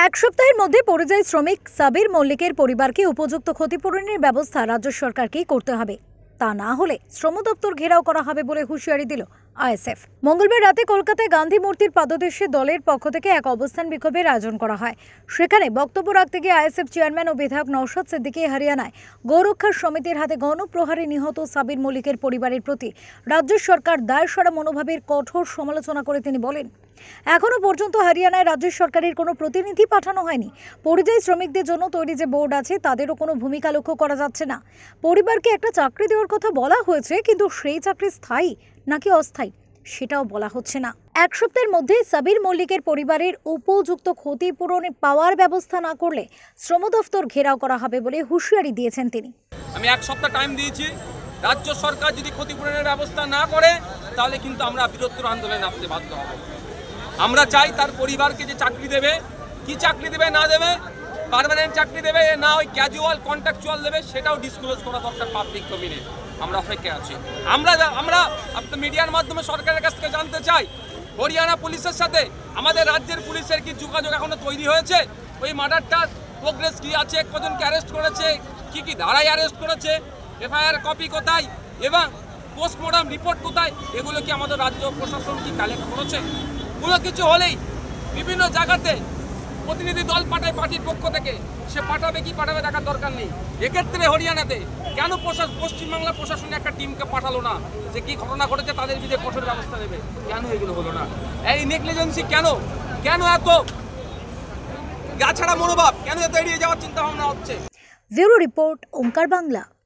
এক সপ্তাহের মধ্যে পরিযায়ী শ্রমিক সাবির মল্লিকের পরিবারকে উপযুক্ত ক্ষতিপূরণের ব্যবস্থা রাজ্য সরকারকেই করতে হবে। তা না হলে শ্রম দপ্তর ঘেরাও করা হবে বলে হুঁশিয়ারি দিল আইএসএফ। মঙ্গলবার রাতে কলকাতায় গান্ধী মূর্তির পাদদেশে দলের পক্ষ থেকে এক অবস্থান বিক্ষোভের আয়োজন করা হয়। সেখানে বক্তব্য রাখতে গিয়ে আইএসএফ চেয়ারম্যান ও বিধায়ক নওশাদ সিদ্দিকী হরিয়ানায় গৌরক্ষা সমিতির হাতে গণপ্রহারে নিহত সাবির মল্লিকের পরিবারের প্রতি রাজ্য সরকার দায়সারা মনোভাবের কঠোর সমালোচনা করে তিনি বলেন, এখনো পর্যন্ত হরিয়ানায় রাজ্য সরকারের কোনো প্রতিনিধি পাঠানো হয়নি। পরিযায়ী শ্রমিকদের জন্য তৈরি যে বোর্ড আছে তাদেরও কোনো ভূমিকা লক্ষ্য করা যাচ্ছে না। পরিবারকে একটা চাকরি দেওয়ার কথা বলা হয়েছে, কিন্তু সেই চাকরি স্থায়ী নাকি অস্থায়ী সেটাও বলা হচ্ছে না। এক সপ্তাহের মধ্যে সাবির মল্লিকের পরিবারের উপযুক্ত ক্ষতিপূরণ পাওয়ার ব্যবস্থা না করলে শ্রম দফতর ঘেরাও করা হবে বলে হুঁশিয়ারি দিয়েছেন তিনি। আমি এক সপ্তাহ টাইম দিয়েছি, রাজ্য সরকার যদি ক্ষতিপূরণের ব্যবস্থা না করে তাহলে কিন্তু আমরা বৃহত্তর আন্দোলনে নামতে বাধ্য হব। আমরা চাই তার পরিবারকে যে চাকরি দেবে, কি চাকরি দেবে না দেবে, পার্মানেন্ট চাকরি দেবে না ওই ক্যাজুয়াল কন্ট্রাকচুয়াল দেবে, সেটাও ডিসক্লোজ করা দরকার পাবলিক ডোমেইনে। আমরা অপেক্ষায় আছি। আমরা আপনার মিডিয়ার মাধ্যমে সরকারের কাছ থেকে জানতে চাই, হরিয়ানা পুলিশের সাথে আমাদের রাজ্যের পুলিশের কি যোগাযোগ এখনো তৈরি হয়েছে? ওই মার্ডারটার প্রোগ্রেস কি আছে, কজনকে অ্যারেস্ট করেছে, কি কি ধারায় অ্যারেস্ট করেছে, এফআইআর কপি কোথায় এবং পোস্টমর্টম রিপোর্ট কোথায়, এগুলো কি আমাদের রাজ্য প্রশাসন কি কালেক্ট করেছে? কোনো কিছু হলেই বিভিন্ন জায়গাতে প্রতিনিধি দল পাঠায় পার্টির পক্ষ থেকে, সে পাঠাবে কি পাঠাবে দেখার দরকার নেই। এক্ষেত্রে হরিয়ানাতে কেন পশ্চিমবাংলা প্রশাসনে একটা টিমকে পাঠালো না, যে কি ঘটনা ঘটেছে তাদের বিরুদ্ধে কঠোর ব্যবস্থা নেবে? কেন এগুলো হলো না? এই নেগলিজেন্সি কেন এত গা ছাড়া মনোভাব, কেন এত এড়িয়ে যাওয়ার চিন্তা ভাবনা হচ্ছে? Bureau report, Onkar Bangla.